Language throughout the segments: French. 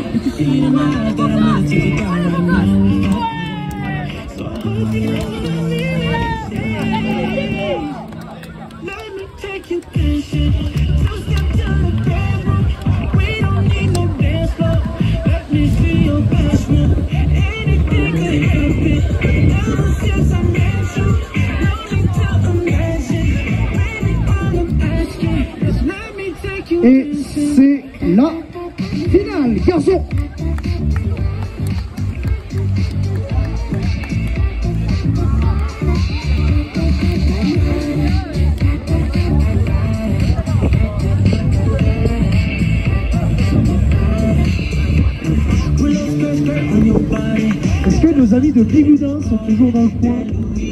You can see it in my eyes that I wanna take it down right now. So I hope you know me. Let me take you dancing. Two step to the bedroom. We don't need no dance floor. Let me see your best move. Anything could happen. Ever since I met you, no need to imagine. Baby, all I'm asking is let me take you Et c'est la finale, garçon. Est-ce que nos amis de Bigoudin sont toujours dans le coin?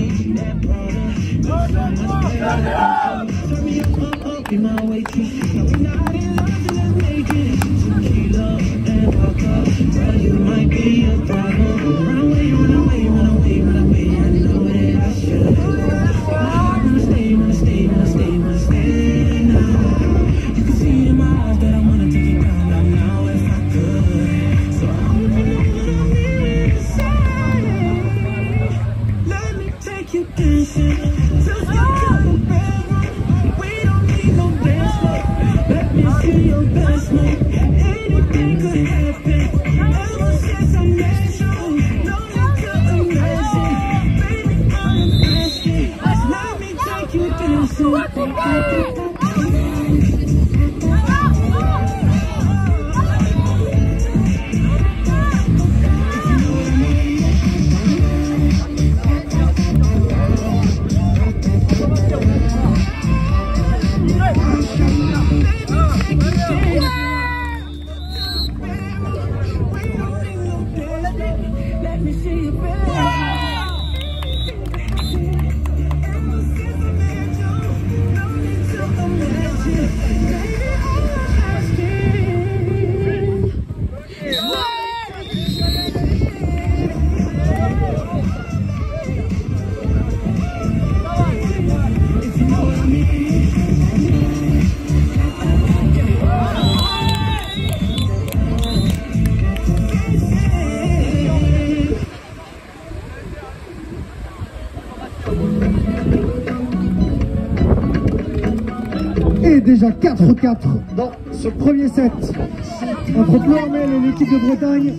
Et déjà 4-4 dans ce premier set entre Ploermel et l'équipe de Bretagne.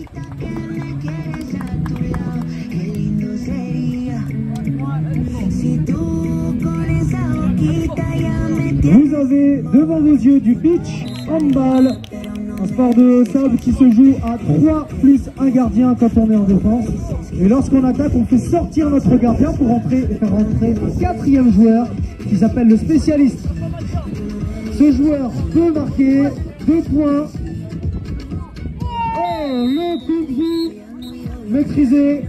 Vous avez devant vos yeux du beach handball, un sport de table qui se joue à 3 plus 1 gardien quand on est en défense. Et lorsqu'on attaque, on fait sortir notre gardien pour entrer et faire rentrer un 4e joueur qui s'appelle le spécialiste. Ce joueur peut marquer 2 points. Oh, le coup de vue maîtrisé.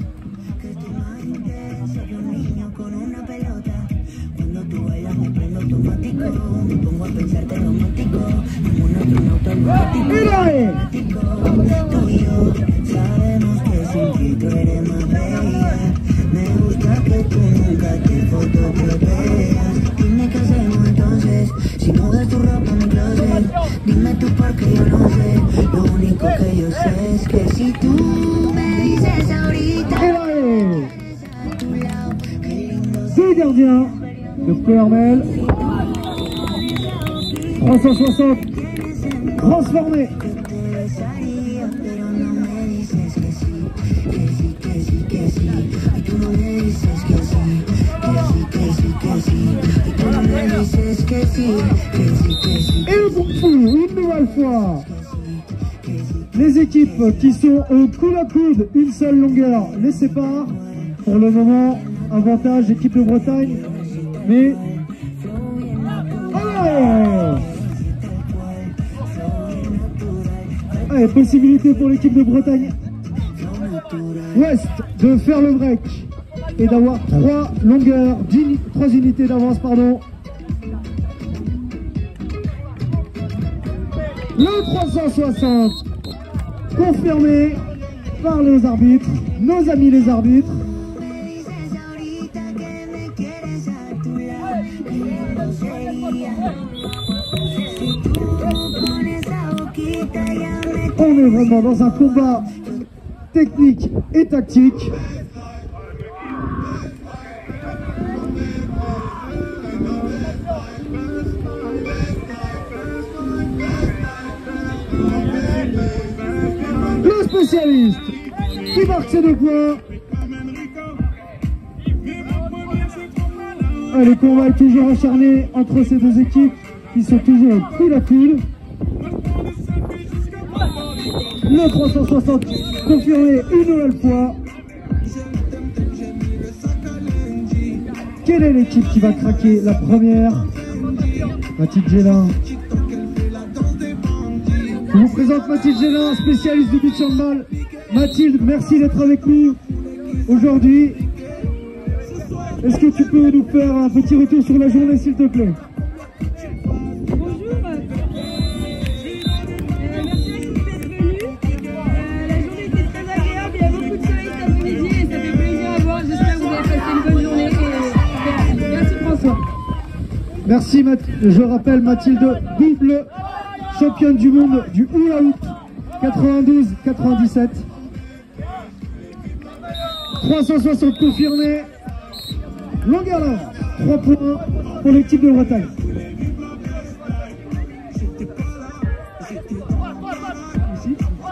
Et là est. Si no ves tu ropa en el closet, dime tú porque yo no sé. Lo único que yo sé es que si tú me dices ahorita Deux gardiens de Ploermel. 360 transformé. Et le Kung Fu, une nouvelle fois. Les équipes qui sont au coude à coude, une seule longueur, les séparent. Pour le moment, avantage équipe de Bretagne. Mais... Allez, possibilité pour l'équipe de Bretagne Ouest de faire le break et d'avoir 3 longueurs, 3 unités d'avance, pardon. Le 360 confirmé par les arbitres, nos amis les arbitres. On est vraiment dans un combat technique et tactique. Le spécialiste qui marque ses 2 points. Le combat est toujours acharné entre ces 2 équipes qui sont toujours coude à coude. Le 360 confirmé une nouvelle fois. Quelle est l'équipe qui va craquer la première? Mathilde Gélin. Je vous présente Mathilde Gélin, spécialiste du beach handball. Mathilde, merci d'être avec nous aujourd'hui. Est-ce que tu peux nous faire un petit retour sur la journée, s'il te plaît? Bonjour. Merci à tous d'être venus. La journée était très agréable, il y a beaucoup de soleil cet après-midi et ça fait plaisir à voir. J'espère que vous avez passé une bonne journée. Et merci François. Merci je rappelle Mathilde, double championne du monde du hula hoop 92-97. 360 confirmé. Longueur là, 3 points pour l'équipe de Bretagne. Ici.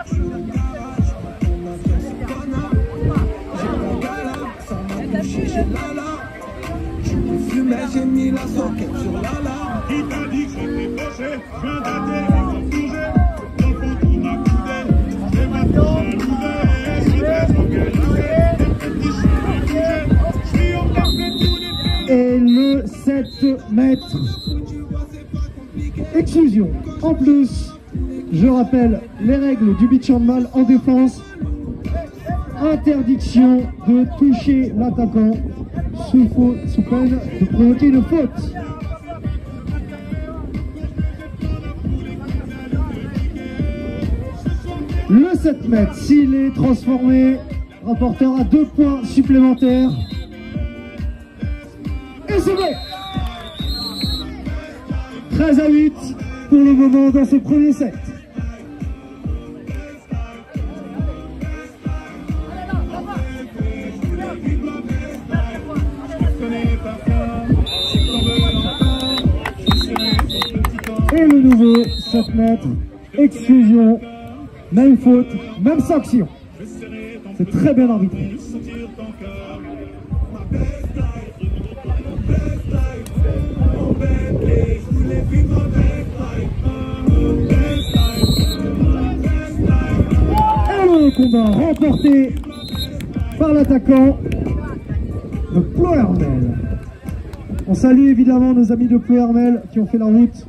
J'ai mis la soquette sur la lame. Il t'a dit que j'étais fauché, je viens d'aller, ils ont bougé. Dans le fond, on m'a coudé, j'ai maintenant jalousé. Je suis désorganisé, des petits cheveux bougés. Je suis en café tous les Et le 7 mètres. Exclusion. En plus, je rappelle les règles du beach handball en défense. Interdiction de toucher l'attaquant sous peine de provoquer une faute. Le 7 mètres, s'il est transformé, rapportera 2 points supplémentaires. Et c'est bon. 13-8 pour le moment dans ce premier set. Et le nouveau 7 mètres, exclusion, même faute, même sanction. C'est très bien arbitré. Et le combat remporté par l'attaquant de Ploërmel. On salue évidemment nos amis de Ploërmel qui ont fait la route.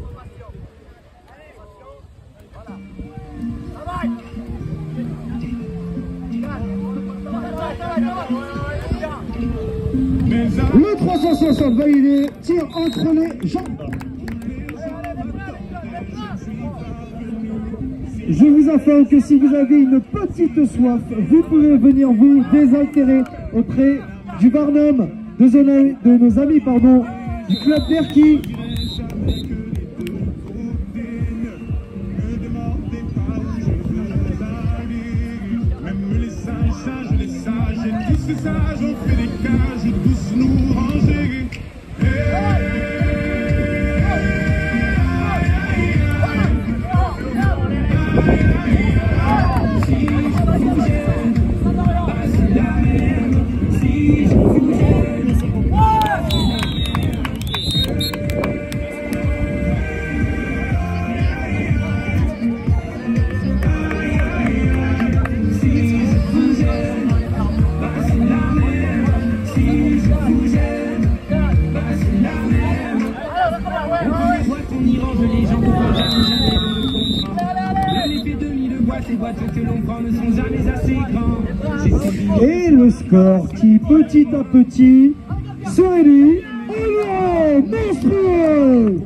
Le 360 validé, tire entre les jambes. Je vous informe que si vous avez une petite soif, vous pouvez venir vous désaltérer auprès du Barnum, de nos amis du club d'Erquy. Les sages ont fait des cages, tous nous ranger. Et le score qui petit à petit se réduit. Oh non, monstrueux!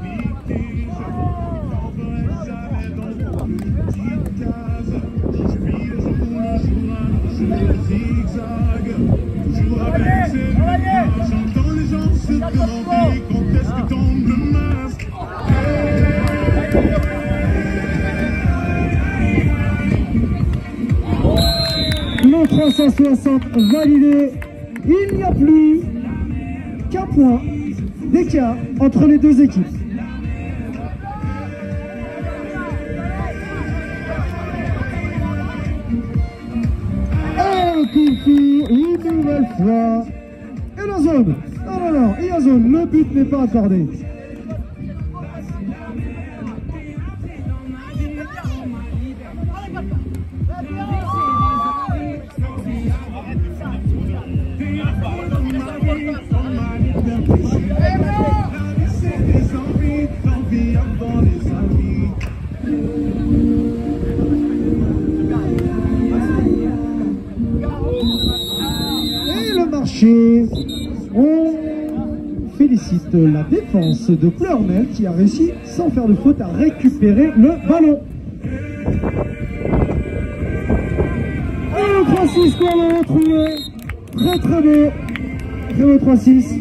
J'entends les gens se demander quand est-ce que tombe le masque. 360 validé. Il n'y a plus qu'un point d'écart entre les deux équipes. Un coup une nouvelle fois. Et la zone. Non, il y a zone. Le but n'est pas accordé. On félicite la défense de Pleurmel qui a réussi sans faire de faute à récupérer le ballon. Et le 3-6 qu'on a retrouvé. Très très beau. Très beau 3-6.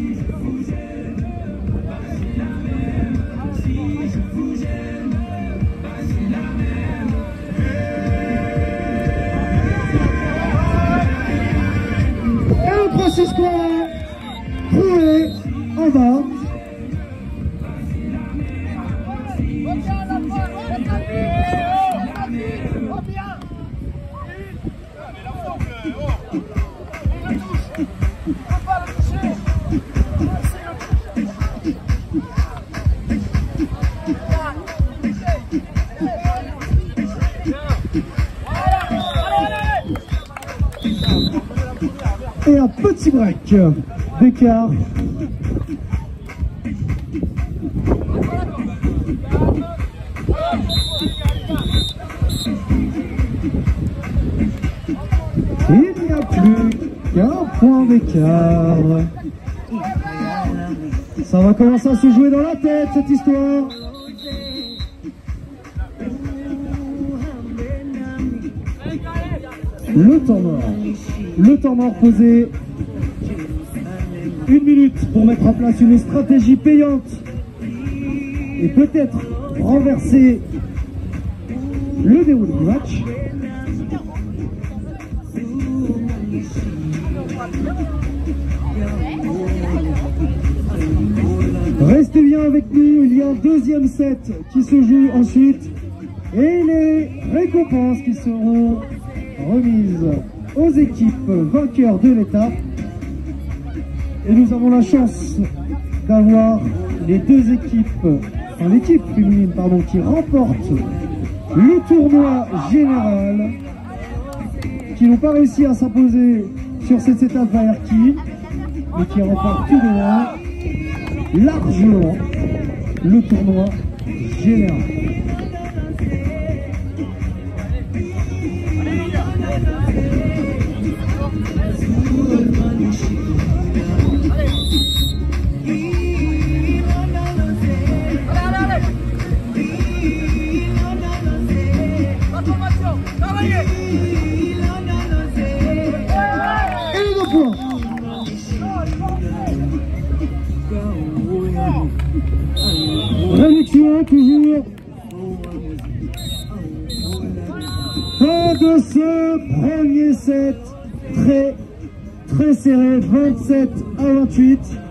Trouvé en bas. Et un petit break d'écart. Il n'y a plus qu'un point d'écart. Ça va commencer à se jouer dans la tête cette histoire. Le temps mort. Le temps mort posé. 1 minute pour mettre en place une stratégie payante et peut-être renverser le déroulé du match. Restez bien avec nous, il y a un deuxième set qui se joue ensuite et les récompenses qui seront remises aux équipes vainqueurs de l'étape. Et nous avons la chance d'avoir les deux équipes, enfin l'équipe féminine pardon, qui remporte le tournoi général, qui n'ont pas réussi à s'imposer sur cette étape à Erquy, mais qui remportent tout de loin, largement, le tournoi général. Réduction toujours. Fin de ce premier set très serré, 27 à 28.